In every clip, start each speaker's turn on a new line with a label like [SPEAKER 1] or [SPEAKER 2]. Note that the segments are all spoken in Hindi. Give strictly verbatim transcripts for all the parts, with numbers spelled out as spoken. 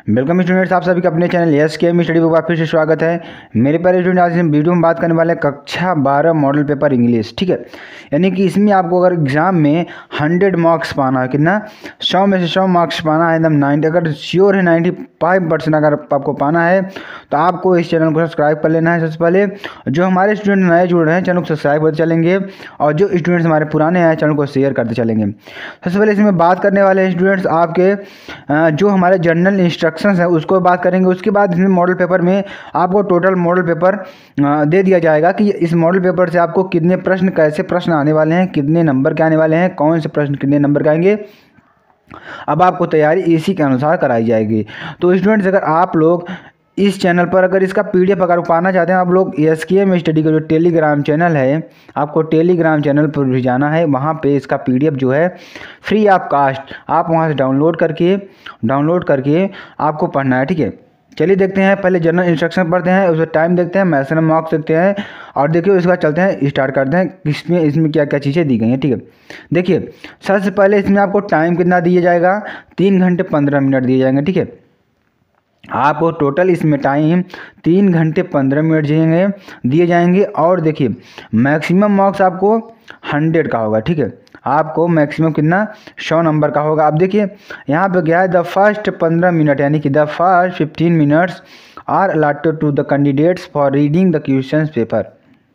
[SPEAKER 1] वेलकम स्टूडेंट्स, आप सभी का अपने channel S K M study book फिर से स्वागत है। मेरे प्यारे स्टूडेंट, आज हम वीडियो में बात करने वाले हैं कक्षा बारह मॉडल पेपर इंग्लिश। ठीक है, यानी कि इसमें आपको अगर एग्जाम में हंड्रेड मार्क्स पाना है, कितना सौ में से सौ मार्क्स पाना है एकदम नाइन्टी, अगर श्योर है नाइन्टी फाइव परसेंट अगर आपको पाना है तो आपको इस चैनल को सब्सक्राइब कर लेना है। सबसे पहले जो हमारे स्टूडेंट नए जुड़ रहे हैं चैनल को सब्सक्राइब करते चलेंगे, और जो स्टूडेंट्स हमारे पुराने हैं चैनल को शेयर करते चलेंगे। सबसे पहले इसमें बात करने वाले हैं स्टूडेंट्स आपके जो हमारे जनरल इंस्ट्रक्शंस है उसको बात करेंगे। उसके बाद इसमें मॉडल पेपर में आपको टोटल मॉडल पेपर दे दिया जाएगा कि इस मॉडल पेपर से आपको कितने प्रश्न, कैसे प्रश्न आने वाले हैं, कितने नंबर के आने वाले हैं, कौन से प्रश्न कितने नंबर के आएंगे। अब आपको तैयारी इसी के अनुसार कराई जाएगी। तो स्टूडेंट्स, अगर आप लोग इस चैनल पर अगर इसका पीडीएफ अगर पाना चाहते हैं, आप लोग एस के एम स्टडी का जो टेलीग्राम चैनल है, आपको टेलीग्राम चैनल पर भी जाना है। वहाँ पे इसका पीडीएफ जो है फ्री ऑफ कास्ट आप वहाँ से डाउनलोड करके डाउनलोड करके आपको पढ़ना है। ठीक है, चलिए देखते हैं। पहले जनरल इंस्ट्रक्शन पढ़ते हैं, उसमें टाइम देखते हैं, मैक्सिमम मार्क्स देखते हैं, और देखिए उसके बाद चलते हैं स्टार्ट करते हैं इसमें इसमें क्या क्या चीज़ें दी गई हैं। ठीक है, देखिए सबसे पहले इसमें आपको टाइम कितना दिया जाएगा, तीन घंटे पंद्रह मिनट दिए जाएंगे। ठीक है, आपको टोटल इसमें टाइम तीन घंटे पंद्रह मिनट दिएंगे दिए जाएंगे। और देखिए मैक्सिमम मार्क्स आपको हंड्रेड का होगा। ठीक है, आपको मैक्सिमम कितना, सौ नंबर का होगा। अब देखिए यहाँ पे क्या है, द फर्स्ट पंद्रह मिनट यानी कि the first fifteen minutes are allotted to the candidates for reading the question paper.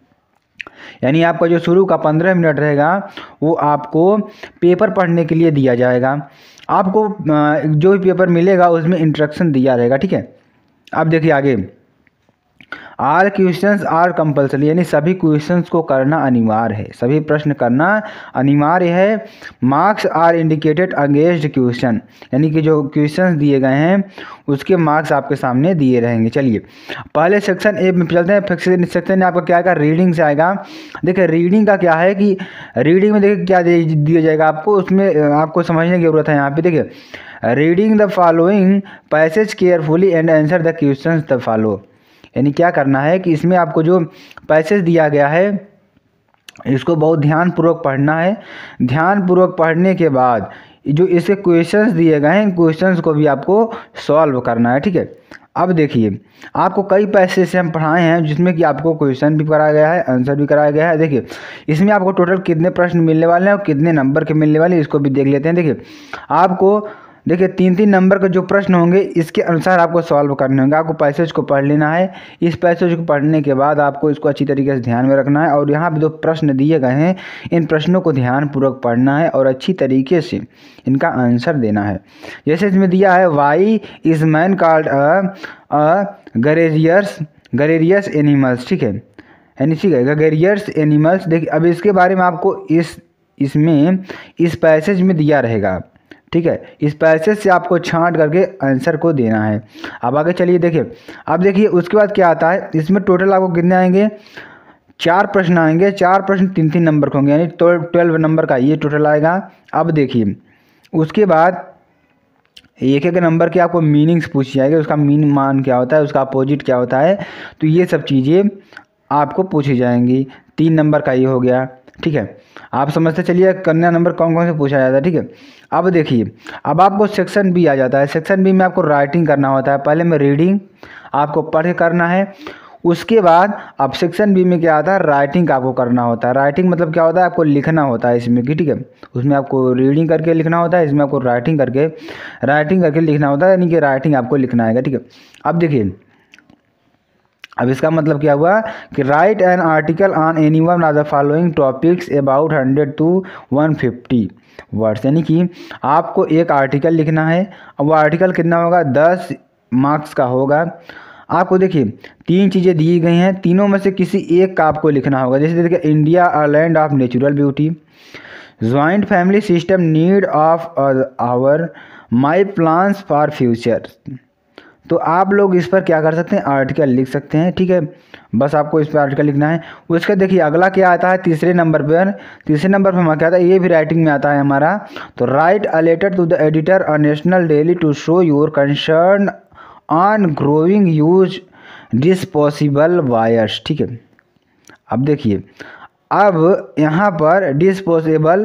[SPEAKER 1] यानी आपका जो शुरू का पंद्रह मिनट रहेगा वो आपको पेपर पढ़ने के लिए दिया जाएगा। आपको जो भी पेपर मिलेगा उसमें इंस्ट्रक्शन दिया रहेगा। ठीक है, अब देखिए आगे, आल क्वेश्चंस आर कंपल्सरी, यानी सभी क्वेश्चंस को करना अनिवार्य है, सभी प्रश्न करना अनिवार्य है। Marks are indicated against question, यानी कि जो क्वेश्चंस दिए गए हैं उसके मार्क्स आपके सामने दिए रहेंगे। चलिए पहले सेक्शन ए में चलते हैं। सेक्शन में आपका क्या आएगा, रीडिंग से आएगा। देखिए रीडिंग का क्या है कि रीडिंग में देखिए क्या दिया जाएगा आपको, उसमें आपको समझने की जरूरत है। यहाँ पे देखिए, reading the following passage carefully and answer the questions the follow, यानी क्या करना है कि इसमें आपको जो पैसेज दिया गया है इसको बहुत ध्यानपूर्वक पढ़ना है। ध्यानपूर्वक पढ़ने के बाद जो इसके क्वेश्चंस दिए गए हैं, क्वेश्चंस को भी आपको सॉल्व करना है। ठीक है, अब देखिए आपको कई पैसेज से हम पढ़ाए हैं जिसमें कि आपको क्वेश्चन भी कराया गया है, आंसर भी कराया गया है। देखिए इसमें आपको टोटल कितने प्रश्न मिलने वाले हैं और कितने नंबर के मिलने वाले हैं इसको भी देख लेते हैं। देखिए आपको देखिए तीन तीन नंबर के जो प्रश्न होंगे इसके अनुसार आपको सॉल्व करने होंगे। आपको पैसेज को पढ़ लेना है। इस पैसेज को पढ़ने के बाद आपको इसको अच्छी तरीके से ध्यान में रखना है, और यहाँ पे जो प्रश्न दिए गए हैं इन प्रश्नों को ध्यानपूर्वक पढ़ना है और अच्छी तरीके से इनका आंसर देना है। जैसे इसमें दिया है, why is man called a gregarious gregarious animals. ठीक है, यानी ठीक है गरेरियस एनिमल्स। देखिए अब इसके बारे में आपको इस इसमें इस पैसेज में दिया रहेगा। ठीक है, इस पैसेज से आपको छांट करके आंसर को देना है। अब आगे चलिए देखिए, अब देखिए उसके बाद क्या आता है, इसमें टोटल आपको कितने आएंगे, चार प्रश्न आएंगे। चार प्रश्न तीन तीन नंबर के होंगे, यानी ट्वेल्व नंबर का ये टोटल आएगा। अब देखिए उसके बाद एक एक नंबर के आपको मीनिंग्स पूछी जाएगी, उसका मीन मान क्या होता है, उसका अपोजिट क्या होता है, तो ये सब चीज़ें आपको पूछी जाएंगी। तीन नंबर का ये हो गया। ठीक है, आप समझते चलिए कन्या नंबर कौन कौन से पूछा जाता है। ठीक है, अब देखिए अब आपको सेक्शन बी आ जाता है। सेक्शन बी में आपको राइटिंग करना होता है। पहले में रीडिंग आपको पढ़ के करना है, उसके बाद अब सेक्शन बी में क्या आता है, राइटिंग आपको करना होता है। राइटिंग मतलब क्या होता है, आपको लिखना होता है इसमें कि ठीक है, उसमें आपको रीडिंग करके लिखना होता है, इसमें आपको राइटिंग करके राइटिंग करके लिखना होता है, यानी कि राइटिंग आपको लिखना है। ठीक है, अब देखिए अब इसका मतलब क्या हुआ कि write an article on any one of the following topics about hundred to one fifty words, यानी कि आपको एक आर्टिकल लिखना है। अब वो आर्टिकल कितना होगा, दस मार्क्स का होगा। आपको देखिए तीन चीज़ें दी गई हैं, तीनों में से किसी एक का आपको लिखना होगा। जैसे देखिए, India a land of natural beauty, joint family system, need of hour, my plans for future. तो आप लोग इस पर क्या कर सकते हैं, आर्टिकल लिख सकते हैं। ठीक है, बस आपको इस पर आर्टिकल लिखना है। उसका देखिए अगला क्या आता है, तीसरे नंबर पर तीसरे नंबर पर हमारा क्या आता है, ये भी राइटिंग में आता है हमारा। तो write a letter to the editor a national daily to show your concern on growing use disposable wires. ठीक है, अब देखिए अब यहाँ पर डिस्पोजेबल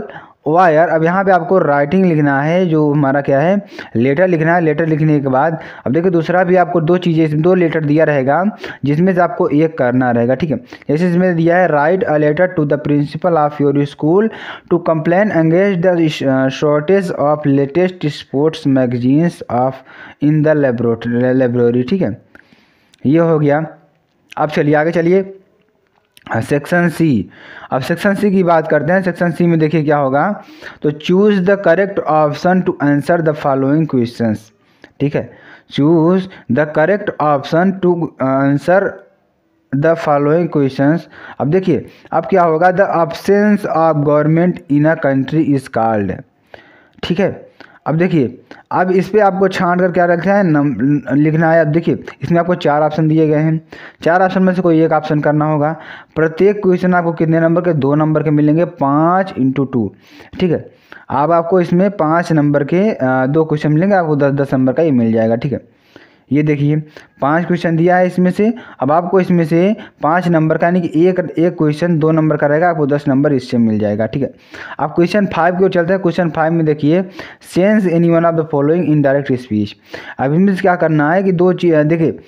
[SPEAKER 1] वायर। अब यहाँ पे आपको राइटिंग लिखना है, जो हमारा क्या है लेटर लिखना है। लेटर लिखने के बाद अब देखिए दूसरा भी आपको दो चीज़ें दो लेटर दिया रहेगा जिसमें से आपको एक करना रहेगा, ठीक है। जैसे इसमें दिया है write a letter to the principal of your school to complain against the shortage of latest sports magazines of in the library, ठीक है। ये हो गया। अब चलिए आगे चलिए सेक्शन सी। अब सेक्शन सी की बात करते हैं। सेक्शन सी में देखिए क्या होगा, तो choose the correct option to answer the following questions, ठीक है। Choose the correct option to answer the following questions. अब देखिए अब क्या होगा, the absence of government in a country is called, ठीक है। अब देखिए अब इस पर आपको छांट कर क्या रखना है, नम लिखना है। अब देखिए इसमें आपको चार ऑप्शन दिए गए हैं, चार ऑप्शन में से कोई एक ऑप्शन करना होगा। प्रत्येक क्वेश्चन आपको कितने नंबर के, दो नंबर के मिलेंगे, पाँच इंटू टू, ठीक है। अब आपको इसमें पाँच नंबर के दो क्वेश्चन मिलेंगे, आपको दस दस नंबर का ये मिल जाएगा, ठीक है। ये देखिए पांच क्वेश्चन दिया है इसमें से। अब आपको इसमें से पाँच नंबर का यानी कि एक एक क्वेश्चन दो नंबर का रहेगा, आपको दस नंबर इससे मिल जाएगा, ठीक है। अब क्वेश्चन फाइव की ओर चलते हैं। क्वेश्चन फाइव में देखिए sense any one of the following indirect speech. अब इसमें से क्या करना है कि दो चीज देखिए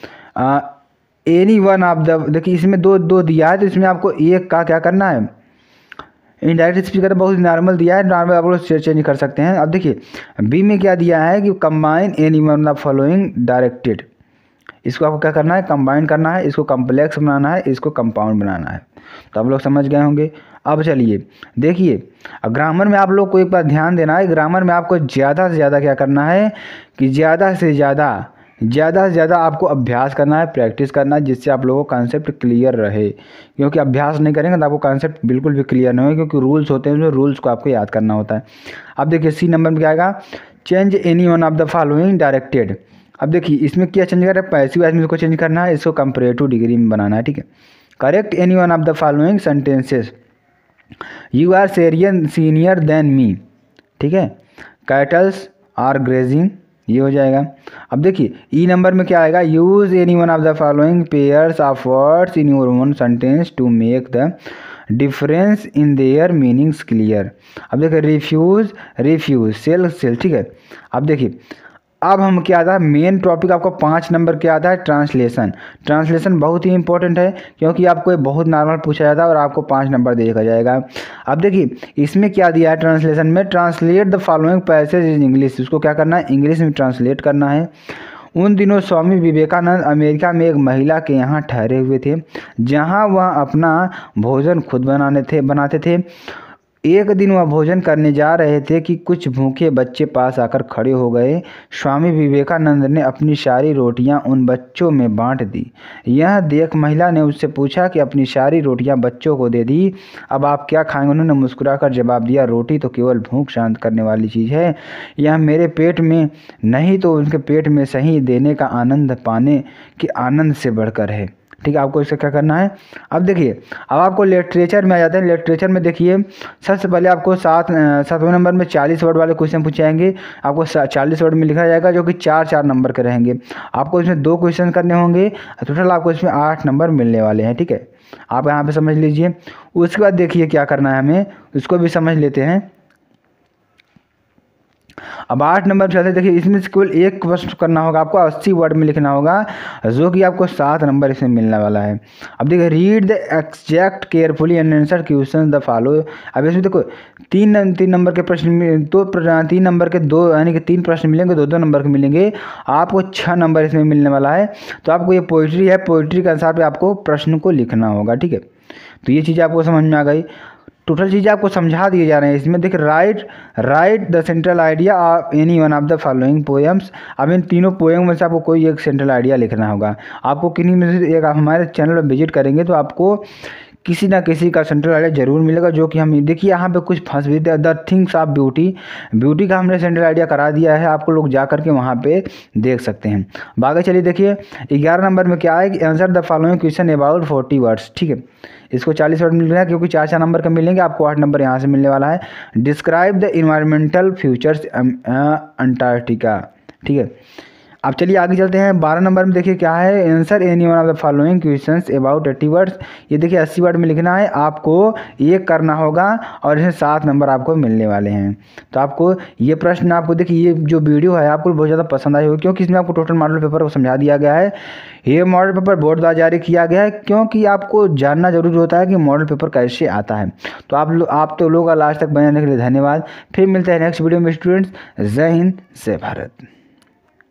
[SPEAKER 1] एनी वन ऑफ द, देखिए इसमें दो दो दिया है तो इसमें आपको एक का क्या करना है, इनडायरेक्ट स्पीकर बहुत नॉर्मल दिया है, नॉर्मल आप लोग चेंज कर सकते हैं। अब देखिए बी में क्या दिया है कि combine any one of following directed. इसको आपको क्या करना है, कंबाइन करना है, इसको कम्प्लेक्स बनाना है, इसको कंपाउंड बनाना है। तो आप लोग समझ गए होंगे। अब चलिए देखिए ग्रामर में आप लोग को एक बार ध्यान देना है, ग्रामर में आपको ज़्यादा से ज़्यादा क्या करना है कि ज़्यादा से ज़्यादा ज़्यादा से ज़्यादा आपको अभ्यास करना है, प्रैक्टिस करना है, जिससे आप लोगों को कॉन्सेप्ट क्लियर रहे। क्योंकि अभ्यास नहीं करेंगे तो आपको कॉन्सेप्ट बिल्कुल भी क्लियर नहीं होगा, क्योंकि रूल्स होते हैं उसमें रूल्स को आपको याद करना होता है। अब देखिए सी नंबर में क्या आएगा, change any one of the following directed. अब देखिए इसमें क्या चेंज कर रहा है, पैसिव वॉइस में इसको चेंज करना है, इसको कंपैरेटिव डिग्री में बनाना है, ठीक है। Correct any one of the following sentences, you are Syrian senior than me, ठीक है। कैटल्स आर ग्रेजिंग, ये हो जाएगा। अब देखिए ई नंबर में क्या आएगा, use any one of the following pairs of words in your own sentence to make the difference in their meanings clear. अब देखिए रिफ्यूज रिफ्यूज सेल सेल, ठीक है। अब देखिए अब हम क्या आता है, मेन टॉपिक आपको पाँच नंबर क्या आता है, ट्रांसलेशन। ट्रांसलेशन बहुत ही इंपॉर्टेंट है क्योंकि आपको ये बहुत नॉर्मल पूछा जाता है और आपको पाँच नंबर देखा जाएगा। अब देखिए इसमें क्या दिया है ट्रांसलेशन में, translate the following passage in English. उसको क्या करना है, इंग्लिश में ट्रांसलेट करना है। उन दिनों स्वामी विवेकानंद अमेरिका में एक महिला के यहाँ ठहरे हुए थे, जहाँ वह अपना भोजन खुद बनाने थे बनाते थे। एक दिन वह भोजन करने जा रहे थे कि कुछ भूखे बच्चे पास आकर खड़े हो गए। स्वामी विवेकानंद ने अपनी सारी रोटियां उन बच्चों में बांट दी। यह देख महिला ने उससे पूछा कि अपनी सारी रोटियां बच्चों को दे दी, अब आप क्या खाएंगे। उन्होंने मुस्कुराकर जवाब दिया, रोटी तो केवल भूख शांत करने वाली चीज़ है, यह मेरे पेट में नहीं तो उनके पेट में सही देने का आनंद पाने के आनंद से बढ़कर है, ठीक है। आपको इसका क्या करना है। अब देखिए अब आपको लिटरेचर में आ जाते हैं। लिटरेचर में देखिए सबसे पहले आपको सात सातवें नंबर में चालीस वर्ड वाले क्वेश्चन पूछे जाएंगे। आपको चालीस वर्ड में लिखा जाएगा जो कि चार चार नंबर के रहेंगे। आपको इसमें दो क्वेश्चन करने होंगे, टोटल आपको इसमें आठ नंबर मिलने वाले हैं, ठीक है। आप यहाँ पे समझ लीजिए। उसके बाद देखिए क्या करना है हमें, उसको भी समझ लेते हैं। अब आठ नंबर चलते देखिए इसमें से केवल एक प्रश्न करना होगा, आपको अस्सी वर्ड में लिखना होगा, जो कि आपको सात नंबर इसमें मिलने वाला है। अब देखिए read the exact carefully and answer question the follow. अब इसमें देखो तीन तीन नंबर के प्रश्न, दो तीन नंबर के दो यानी कि तीन प्रश्न मिलेंगे, दो दो नंबर के मिलेंगे, आपको छः नंबर इसमें मिलने वाला है। तो आपको ये पोइट्री है, पोइट्री के अनुसार पे आपको प्रश्न को लिखना होगा, ठीक है। तो ये चीज़ आपको समझ में आ गई। टोटल चीज़ें आपको समझा दिए जा रहे हैं इसमें। देखिए write write the central idea of any one of the following poems. अब इन तीनों पोएम में से आपको कोई एक सेंट्रल आइडिया लिखना होगा। आपको किन्हीं में से एक, आप हमारे चैनल पर विजिट करेंगे तो आपको किसी ना किसी का सेंट्रल आइडिया जरूर मिलेगा, जो कि हम देखिए यहाँ पे कुछ फंस भी the things of beauty beauty का हमने सेंट्रल आइडिया करा दिया है, आपको लोग जा करके वहाँ पे देख सकते हैं। बाकी चलिए देखिए ग्यारह नंबर में क्या है कि answer the following question about forty words, ठीक है। इसको चालीस वर्ड मिल रहा है क्योंकि चार चार नंबर का मिलेंगे, आपको आठ नंबर यहाँ से मिलने वाला है। Describe the environmental futures Antarctica, ठीक है। अब चलिए आगे चलते हैं। बारह नंबर में देखिए क्या है, answer any one of the following questions about eighty words. ये देखिए अस्सी वर्ड में लिखना है, आपको ये करना होगा और इसमें सात नंबर आपको मिलने वाले हैं। तो आपको ये प्रश्न, आपको देखिए ये जो वीडियो है आपको बहुत ज़्यादा पसंद आई होगी, क्योंकि इसमें आपको टोटल मॉडल पेपर को समझा दिया गया है। ये मॉडल पेपर बोर्ड द्वारा जारी किया गया है, क्योंकि आपको जानना जरूरी होता है कि मॉडल पेपर कैसे आता है। तो आप लो, आप तो लोग लास्ट तक बने रहने के लिए धन्यवाद। फिर मिलते हैं नेक्स्ट वीडियो में स्टूडेंट्स। जय हिंद, जय भारत।